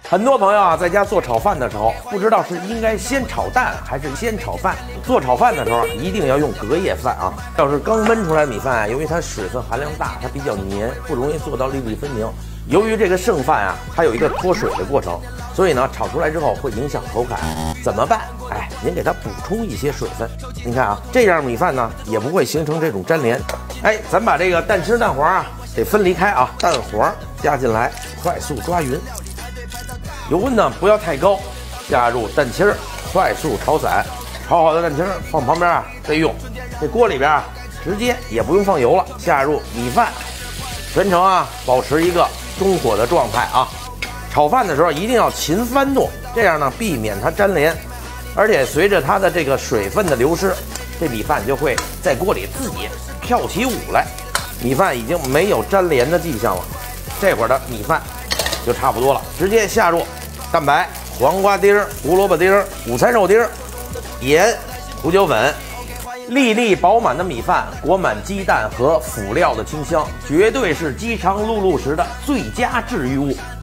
很多朋友啊，在家做炒饭的时候，不知道是应该先炒蛋还是先炒饭。做炒饭的时候，一定要用隔夜饭啊。要是刚焖出来的米饭啊，由于它水分含量大，它比较黏，不容易做到粒粒分明。由于这个剩饭啊，它有一个脱水的过程，所以呢，炒出来之后会影响口感。怎么办？哎，您给它补充一些水分。你看啊，这样米饭呢也不会形成这种粘连。哎，咱把这个蛋清蛋黄啊得分离开啊，蛋黄加进来，快速抓匀。油温呢不要太高，加入蛋清，快速炒散。炒好的蛋清放旁边啊备用。这锅里边啊直接也不用放油了，下入米饭，全程啊保持一个中火的状态啊。炒饭的时候一定要勤翻动，这样呢避免它粘连。而且随着它的这个水分的流失，这米饭就会在锅里自己跳起舞来。米饭已经没有粘连的迹象了，这会儿的米饭就差不多了，直接下入蛋白、黄瓜丁、胡萝卜丁、午餐肉丁、盐、胡椒粉。粒粒饱满的米饭裹满鸡蛋和辅料的清香，绝对是饥肠辘辘时的最佳治愈物。